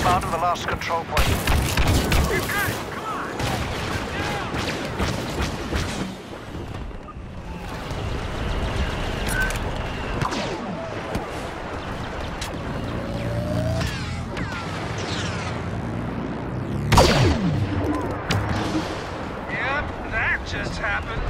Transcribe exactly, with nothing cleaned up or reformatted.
inbound to the last control point. We've got it! Come on! Yep, that just happened.